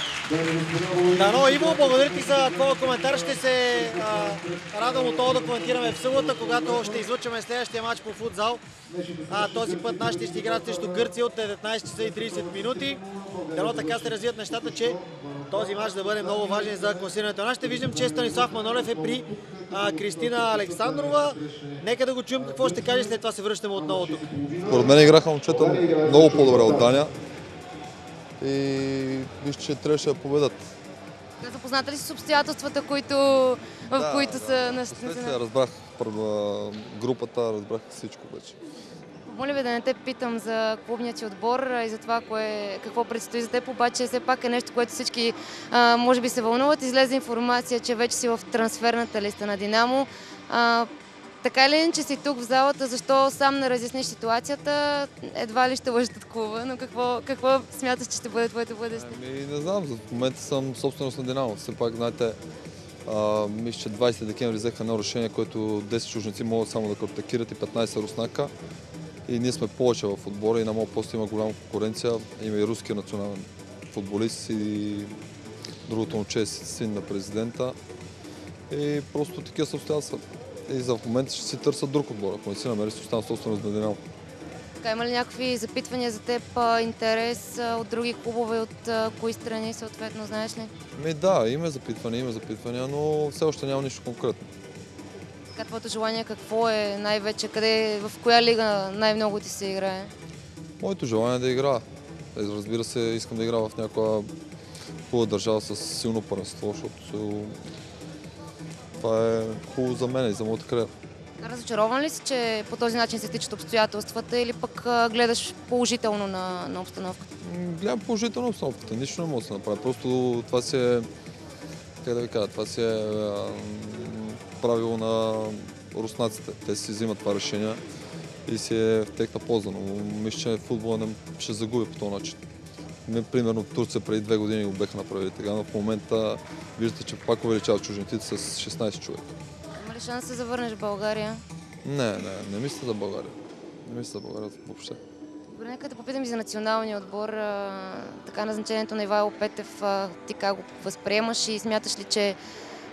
Дано, Иво, благодаря ти за твоя коментар. Ще се а, радвам отново да коментираме в събота, когато ще излъчваме следващия матч по футзал. А, този път нашите ще играят срещу Гърция от деветнайсет часа и трийсет минути. Дано така се развият нещата, че този матч да бъде много важен за класирането. Аз ще виждам, че Станислав Манолев е при а, Кристина Александрова. Нека да го чуем какво ще каже, след това се връщаме отново тук. Според мен играха момчета много по-добре от Дания. И виж, че трябваше да победат. Запозната ли си с обстоятелствата, които, в да, които да, са... На следствие разбрах групата, разбрах всичко вече. Моля ви да не те питам за клубния ти отбор и за това кое, какво предстои за теб, обаче все пак е нещо, което всички а, може би се вълнуват. Излезе информация, че вече си в трансферната листа на Динамо. А, Така ли, че си тук в залата, защо сам не разясниш ситуацията? Едва ли ще лъжат от клуба, но какво, какво смяташ, че ще бъде твоето бъдеще? Ами, не знам, в момента съм собственост на Динамо. Все пак, знаете, а, мисля, че двайсети декември взеха едно решение, което десет чужденци могат само да контактират и петнайсет руснака. И ние сме повече в отбора и на моят пост има голяма конкуренция. Има и руски национален футболист и другото момче е син на президента. И просто такива са обстоятелствата. И за в момента ще си търсят друг отбор, ако не си намери, ще остана собственост на Динамо. Така, има ли някакви запитвания за теб, интерес от други клубове, от кои страни съответно, знаеш ли? Ми да, има запитвания, има запитвания, но все още няма нищо конкретно. Така, твоето желание какво е най-вече? Къде, в коя лига най-много ти се играе? Моето желание е да играя. Разбира се, искам да играя в някаква хубава държава с силно първенство, защото това е хубаво за мен и за моята кариера. Разочарован ли си, че по този начин се стичат обстоятелствата или пък гледаш положително на, на обстановката? Гледам положително обстановката, нищо не мога да се направи. Просто това си е, как да ви кажа, това си е правило на руснаците. Те си взимат това решение и си е в техна полза, но мисля, че футбола не ще загуби по този начин. Ми, примерно Турция преди две години го беха направили така, но в момента виждате, че пак увеличават чужденците с шестнайсет човека. Има ли шанс да се завърнеш в България? Не, не, не мисля за България. Не мисля за България въобще. Добре, нека да попитам и за националния отбор. Така назначението на Ивайло Петев, ти как го възприемаш и смяташ ли, че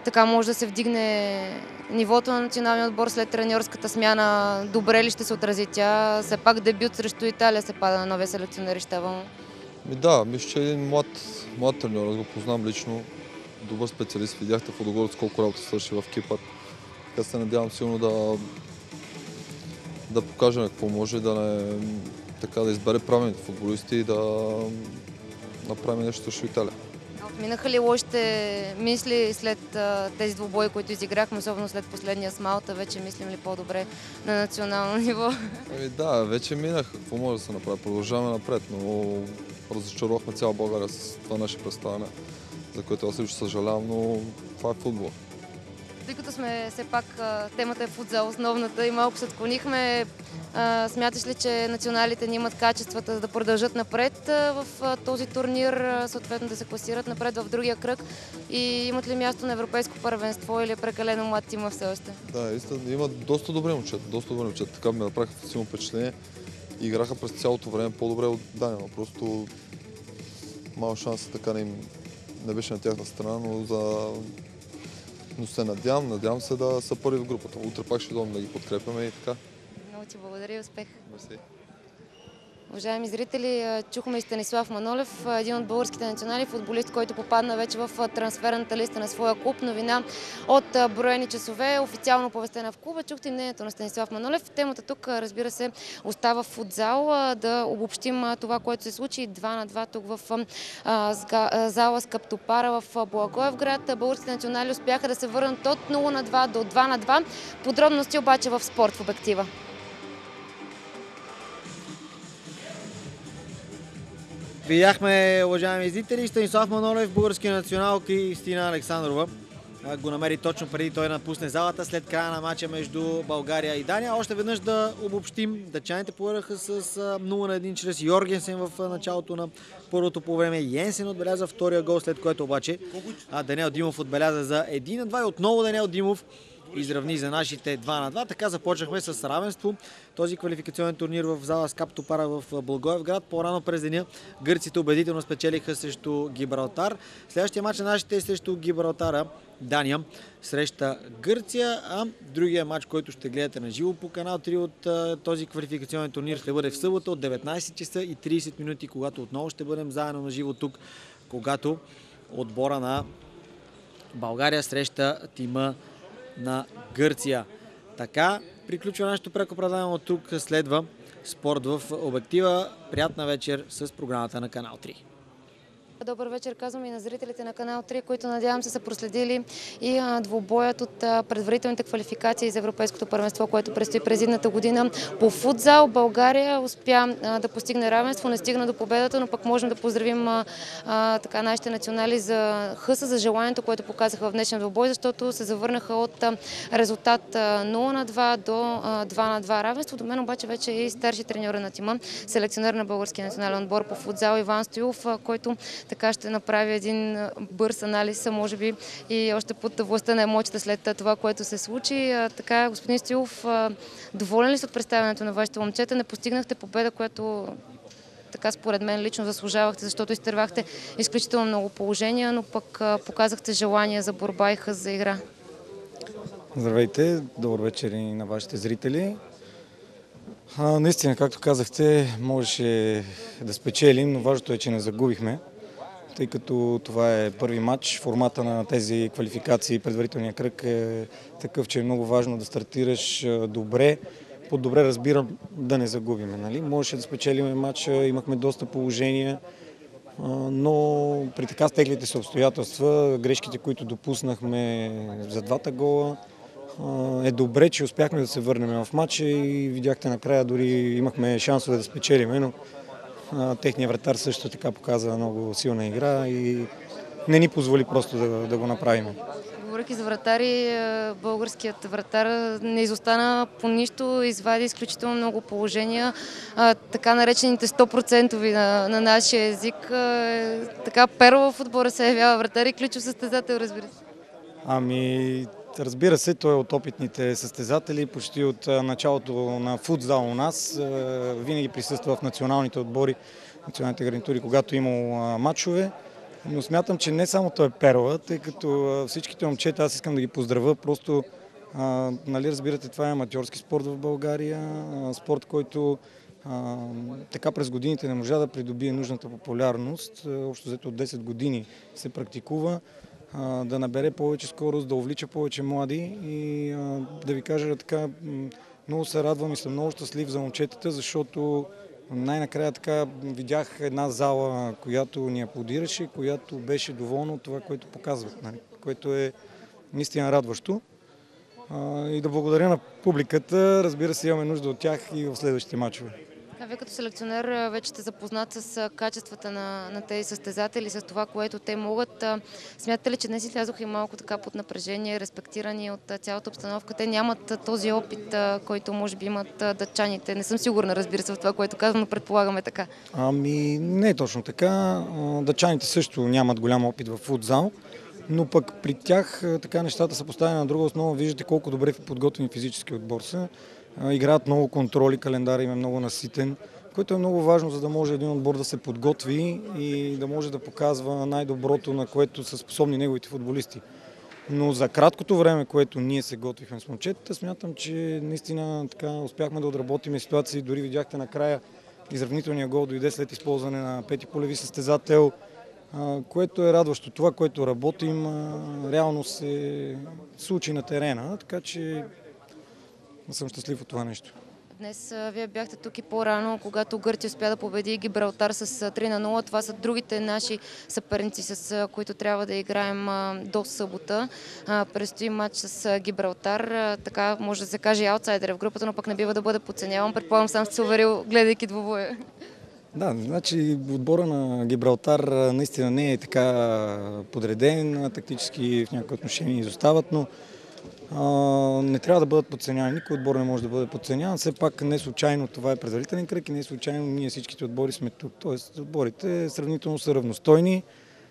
така може да се вдигне нивото на националния отбор след треньорската смяна? Добре ли ще се отрази тя? Все пак дебют срещу Италия се пада на новия селекционер Ищава. Ми да, мисля, че един млад, млад треньор, аз го познавам лично, добър специалист, видяхте в Лудогорец колко работа свърши в Кипър. Така се надявам силно да, да покажем какво може, да, не, така, да избере правилните футболисти и да направим нещо срещу Италия. Минаха ли лошите мисли след а, тези двубои, които изиграхме, особено след последния с Малта? Вече мислим ли по-добре на национално ниво? Ами да, вече минах. Какво може да се направи? Продължаваме напред, но разочаровахме цяла България с това наше представяне, за което аз лично съжалявам, но това е футбол. Тъй като сме все пак, темата е футзал основната и малко се отклонихме, смяташ ли, че националите ни имат качествата да продължат напред в този турнир, съответно да се класират напред в другия кръг и имат ли място на европейско първенство или е прекалено млад тима все още? Да, истина, имат доста добри момчета, доста добри момчета. Така ми направиха силно впечатление. Играха през цялото време по-добре от Дания, но просто малко шанса така не, им, не беше на тяхна страна, но за... Но се надявам, надявам се да са първи в групата. Утре пак ще дойдем да ги подкрепяме и така. Много ти благодаря и успех. Мерси. Уважаеми зрители, чухме и Станислав Манолев, един от българските национали, футболист, който попадна вече в трансферната листа на своя клуб. Новина от броени часове, официално оповестена в клуба. Чухте мнението на Станислав Манолев. Темата тук, разбира се, остава в футзал. Да обобщим това, което се случи два на два тук в зала Скъптопара в Благоевград. Българските национали успяха да се върнат от нула на два до два на два. Подробности обаче в Спорт в обектива. Видяхме, уважаеми зрители, Станислав Манолев, българския национал, Кристина Александрова го намери точно преди той напусне залата след края на матча между България и Дания. Още веднъж да обобщим, датчаните победиха с нула на един чрез Йоргенсен в началото на първото по време. Йенсен отбеляза втория гол, след което обаче Даниел Димов отбеляза за един на два и отново Даниел Димов изравни за нашите два на два. Така започнахме с равенство този квалификационен турнир в зала Скъптопара в Благоевград. По-рано през деня гърците убедително спечелиха срещу Гибралтар. Следващия матч на нашите е срещу Гибралтара. Дания среща Гърция, а другия матч, който ще гледате на живо по канал три от този квалификационен турнир, ще бъде в събота от деветнайсет часа и трийсет минути, когато отново ще бъдем заедно на живо тук, когато отбора на България среща тима на Гърция. Така приключва нашето преко предаване. От тук следва Спорт в обектива. Приятна вечер с програмата на канал три. Добър вечер, казвам и на зрителите на канал три, които надявам се са проследили и двубоят от предварителните квалификации за Европейското първенство, което предстои през идната година по футзал. България успя да постигне равенство, не стигна до победата, но пък можем да поздравим а, така нашите национали за хъса, за желанието, което показаха в днешния двубой, защото се завърнаха от резултат нула на два до два на два равенство. До мен обаче вече е и старши треньор на тима, селекционер на българския национален отбор по футзал Иван Стоилов, който така ще направи един бърз анализ, може би и още под властта на емоцията след това, което се случи. Така, господин Стоилов, доволен ли сте от представянето на вашите момчета? Не постигнахте победа, която така според мен лично заслужавахте, защото изтървахте изключително много положения, но пък показахте желание за борба и хъс за игра. Здравейте, добър вечер и на вашите зрители. А, наистина, както казахте, можеше да спечелим, но важното е, че не загубихме, тъй като това е първи матч. Формата на тези квалификации, предварителния кръг е такъв, че е много важно да стартираш добре. По-добре разбирам да не загубиме. Нали? Можеше да спечелиме матча, имахме доста положения, но при така стеглите се обстоятелства, грешките, които допуснахме за двата гола, е добре, че успяхме да се върнем в матча и видяхте накрая, дори имахме шансове да спечелиме, но техният вратар също така показа много силна игра и не ни позволи просто да, да го направим. Говорейки за вратари, българският вратар не изостана по нищо, извади изключително много положения. Така наречените сто процента на, на нашия език. Така перла в отбора се явява вратар и ключов състезател, разбира се. Ами, разбира се, той е от опитните състезатели, почти от началото на футзал у нас. Винаги присъства в националните отбори, националните гарнитури, когато имал матчове. Но смятам, че не само той е перла, тъй като всичките момчета, аз искам да ги поздравя, просто а, нали, разбирате, това е аматьорски спорт в България, а, спорт, който а, така през годините не можа да придобие нужната популярност. Общо взето от десет години се практикува, а, да набере повече скорост, да увлича повече млади и а, да ви кажа така, много се радвам и съм много щастлив за момчетата, защото най-накрая така видях една зала, която ни аплодираше, която беше доволна от това, което показват, нали? Което е наистина радващо. А, и да благодаря на публиката, разбира се, имаме нужда от тях и в следващите мачове. А вие като селекционер вече сте запознат с качествата на, на тези състезатели, с това, което те могат. Смятате ли, че днес излязоха и малко така под напрежение, респектирани от цялата обстановка? Те нямат този опит, който може би имат датчаните. Не съм сигурна, разбира се, в това, което казвам, но предполагаме така. Ами не е точно така. Датчаните също нямат голям опит в футзал, но пък при тях така нещата са поставени на друга основа. Виждате колко добре подготвени физически отбор са. Играят много контроли, календар им е много наситен, което е много важно, за да може един отбор да се подготви и да може да показва най-доброто, на което са способни неговите футболисти. Но за краткото време, което ние се готвихме с момчетата, смятам, че наистина така успяхме да отработим ситуации. Дори видяхте накрая изравнителния гол дойде след използване на пети полеви състезател, което е радващо. Това, което работим, реално се случи на терена, така че съм щастлив от това нещо. Днес вие бяхте тук и по-рано, когато Гърция успя да победи Гибралтар с три на нула. Това са другите наши съперници, с които трябва да играем до събота. Предстои матч с Гибралтар. Така може да се каже и аутсайдер в групата, но пък не бива да бъде подценяван. Предполагам, сам сте се уверил, гледайки двубоя. Да, значи отбора на Гибралтар наистина не е така подреден, тактически в някои отношения изостават, но Uh, не трябва да бъдат подценявани. Никой отбор не може да бъде подценяван. Все пак не случайно това е предварителен кръг и не случайно ние всичките отбори сме тук. Тоест отборите сравнително са равностойни,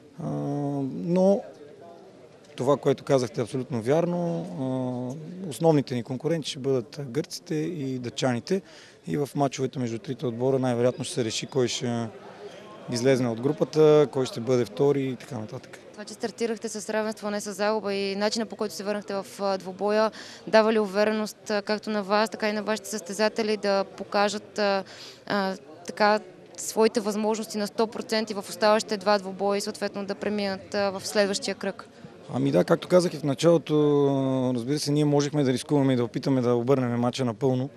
uh, но това, което казахте, е абсолютно вярно. Uh, основните ни конкуренти ще бъдат гърците и датчаните и в мачовете между трите отбора най-вероятно ще се реши кой ще излезне от групата, кой ще бъде втори и така нататък. Това, че стартирахте с равенство, не с загуба и начина, по който се върнахте в двубоя, дава ли увереност както на вас, така и на вашите състезатели да покажат а, така своите възможности на сто процента в оставащите два двубоя и съответно да преминат а, в следващия кръг? Ами да, както казах и в началото, разбира се, ние можехме да рискуваме и да опитаме да обърнем мача напълно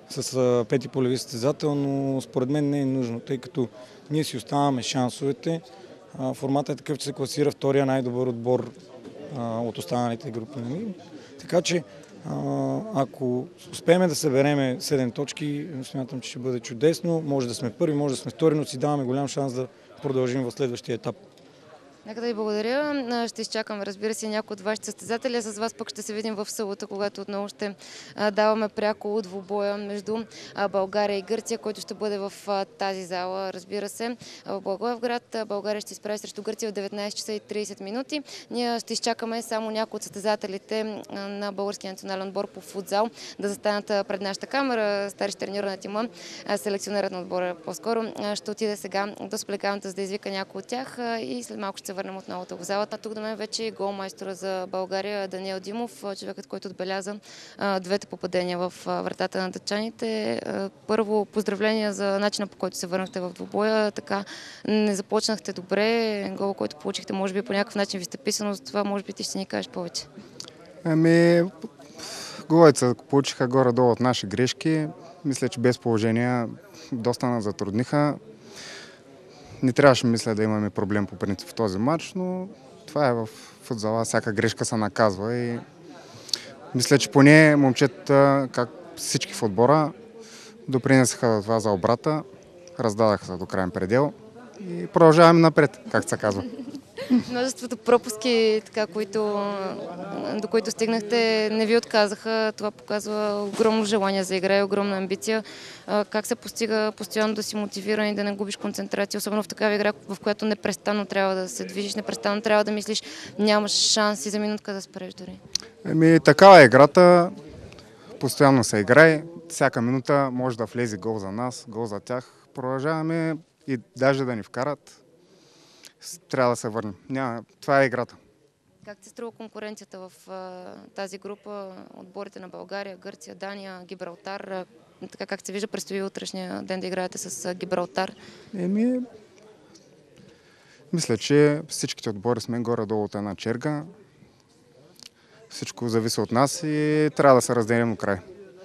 с пети полеви състезател, но според мен не е нужно, тъй като ние си оставаме шансовете. Форматът е такъв, че се класира втория най-добър отбор а, от останалите групи. Така че, а, ако успеем да събереме седем точки, смятам, че ще бъде чудесно. Може да сме първи, може да сме втори, но си даваме голям шанс да продължим в следващия етап. Нека да ви благодаря. Ще изчакам, разбира се, някои от вашите състезатели. С вас пък ще се видим в събота, когато отново ще даваме пряко двубоя между България и Гърция, който ще бъде в тази зала, разбира се. В Благоевград България ще изправи срещу Гърция в деветнайсет часа и трийсет минути. Ние ще изчакаме само някои от състезателите на българския национален отбор по футзал да застанат пред нашата камера. Старши треньор на тима, селекционерът на отбора по-скоро, ще отиде сега до сплекавната, за да извика някой от тях и след малко ще се върнем отново в залата. Тук до мен вече е голмайстора за България Даниел Димов, човекът, който отбеляза а, двете попадения в а, вратата на датчаните. А, първо, поздравления за начина, по който се върнахте в двубоя. Така не започнахте добре. Гол, който получихте, може би по някакъв начин ви сте писано, за това може би ти ще ни кажеш повече. Ами, головете получиха горе-долу от наши грешки. Мисля, че без положения доста нас затрудниха. Не трябваше, мисля, да имаме проблем по принцип в този матч, но това е в футзала, всяка грешка се наказва и мисля, че поне момчетата, как всички в отбора, допринесаха това за обрата, раздадаха се до крайен предел и продължаваме напред, както се казва. Множеството пропуски, така, които, до които стигнахте, не ви отказаха. Това показва огромно желание за игра и огромна амбиция. Как се постига постоянно да си мотивиран и да не губиш концентрация, особено в такава игра, в която непрестанно трябва да се движиш, непрестанно трябва да мислиш, нямаш шанс и за минутка да спреш дори. Еми, такава е играта. Постоянно се играе. Всяка минута може да влезе гол за нас, гол за тях. Продължаваме и даже да ни вкарат. трябва да се върнем. Няма, това е играта. Как се струва конкуренцията в а, тази група? Отборите на България, Гърция, Дания, Гибралтар. А, така как се вижда, предстои утрешния ден да играете с а, Гибралтар. Еми, мисля, че всичките отбори сме горе-долу от една черга. Всичко зависи от нас и трябва да се разделим до край.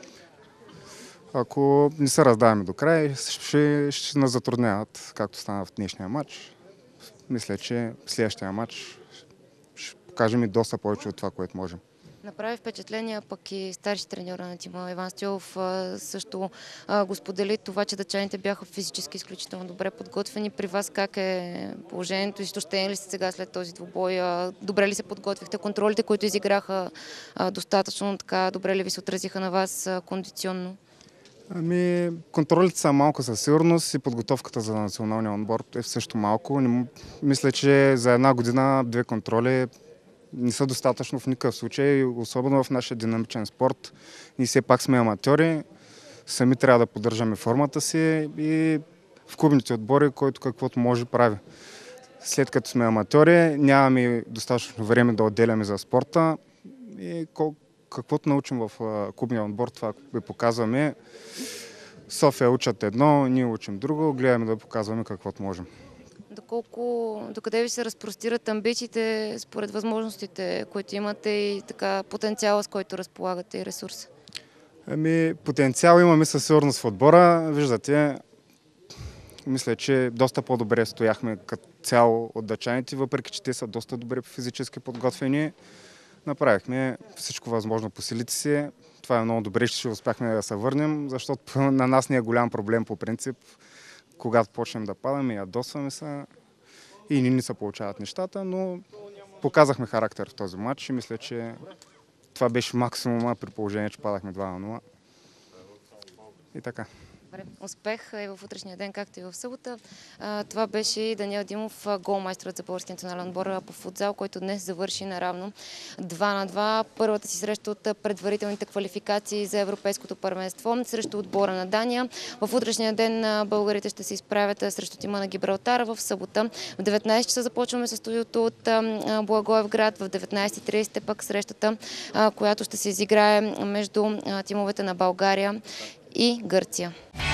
Ако не се раздаваме до край, ще, ще нас затрудняват, както стана в днешния матч. Мисля, че следващия матч ще покажем и доста повече от това, което можем. Направи впечатление, пък и старши треньор на тима Иван Стоилов също а, го сподели това, че дъчаните бяха физически изключително добре подготвени. При вас как е положението? Изтощени ли сте сега след този двубой? А, добре ли се подготвихте? Контролите, които изиграха а, достатъчно така, добре ли ви се отразиха на вас а, кондиционно? Ами, контролите са малко със сигурност и подготовката за националния отбор е също малко. Мисля, че за една година две контроли не са достатъчно в никакъв случай, особено в нашия динамичен спорт. Ние все пак сме аматьори, сами трябва да поддържаме формата си и в клубните отбори, който каквото може прави. След като сме аматьори, нямаме достатъчно време да отделяме за спорта и каквото научим в клубния отбор, това ви показваме. София учат едно, ние учим друго, гледаме да показваме каквото можем. Доколко, докъде ви се разпростират амбициите според възможностите, които имате и така потенциала, с който разполагате и ресурса? Ами, потенциал имаме със сигурност в отбора. Виждате, мисля, че доста по-добре стояхме като цяло от дъчаните, въпреки че те са доста добре физически подготвени. Направихме всичко възможно по силите си. Това е много добре, че успяхме да се върнем, защото на нас не е голям проблем по принцип. Когато почнем да падаме, ядосваме се и не ни се получават нещата, но показахме характер в този матч и мисля, че това беше максимума при положение, че падахме два на нула. И така. Успех и в утрешния ден, както и в събота. Това беше и Даниел Димов, голмайсторът за българския национален отбор по футзал, който днес завърши наравно два на два. Първата си среща от предварителните квалификации за Европейското първенство срещу отбора на Дания. В утрешния ден българите ще се изправят срещу тима на Гибралтар. В събота в деветнайсет часа започваме с студиото от Благоевград. В деветнайсет и трийсет пък срещата, която ще се изиграе между тимовете на България и Гърция.